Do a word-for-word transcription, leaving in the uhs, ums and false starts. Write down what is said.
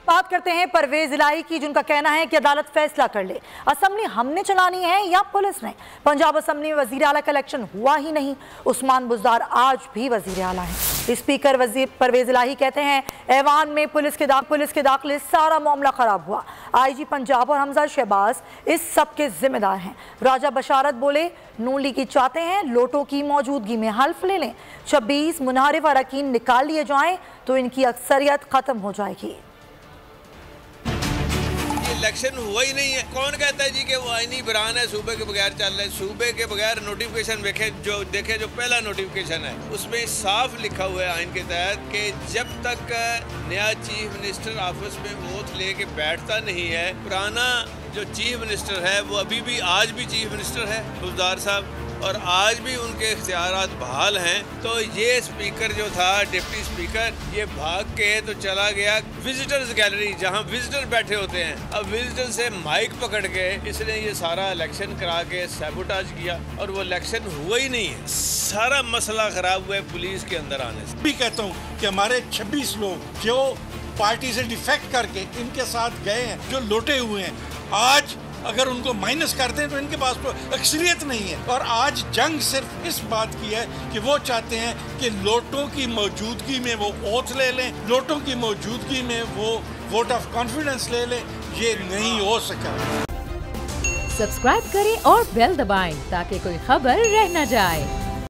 बात करते हैं परवेज इलाही की, जिनका कहना है कि अदालत फैसला कर ले, असेंबली हमने चलानी है या पुलिस ने। पंजाब असेंबली में वजीर आला का इलेक्शन हुआ ही नहीं। उस्मान बुज़दार आज भी वजीर आला है। स्पीकर वजीर परवेज इलाही कहते हैं ऐवान में पुलिस के दाख, पुलिस के दाखिले सारा मामला खराब हुआ। आई जी पंजाब और हमजा शहबाज इस सब के जिम्मेदार हैं। राजा बशारत बोले नून लीगी चाहते हैं लोटों की मौजूदगी में हल्फ ले लें, छब्बीस मुनहरिफ अरकान निकाल लिए जाएं तो इनकी अक्सरियत खत्म हो जाएगी। इलेक्शन हुआ ही नहीं है। कौन कहता है जी कि वो आईनी बरान है, सूबे के बगैर चल रहे। सूबे के बगैर नोटिफिकेशन देखे जो देखे जो पहला नोटिफिकेशन है उसमें साफ लिखा हुआ है आइन के तहत कि जब तक नया चीफ मिनिस्टर ऑफिस में ओथ लेके बैठता नहीं है, पुराना जो चीफ मिनिस्टर है वो अभी भी आज भी चीफ मिनिस्टर है बुज़दार साहब, और आज भी उनके इख्तियारात बहाल हैं। तो ये स्पीकर जो था डिप्टी स्पीकर, ये भाग के तो चला गया विजिटर्स गैलरी जहां विजिटर बैठे होते हैं। अब विजिटर से माइक पकड़ के इसने ये सारा इलेक्शन करा के सैबोटाज किया और वो इलेक्शन हुआ ही नहीं है। सारा मसला खराब हुआ है पुलिस के अंदर आने से। भी कहता हूँ कि हमारे छब्बीस लोग जो पार्टी से डिफेक्ट करके इनके साथ गए हैं, जो लोटे हुए हैं, आज अगर उनको माइनस करते हैं तो इनके पास तो अक्सरियत नहीं है। और आज जंग सिर्फ इस बात की है कि वो चाहते हैं कि लोटों की मौजूदगी में वो ओथ ले लें, लोटों की मौजूदगी में वो वोट ऑफ कॉन्फिडेंस ले लें। ये नहीं हो सका। सब्सक्राइब करें और बेल दबाएं ताकि कोई खबर रह न जाए।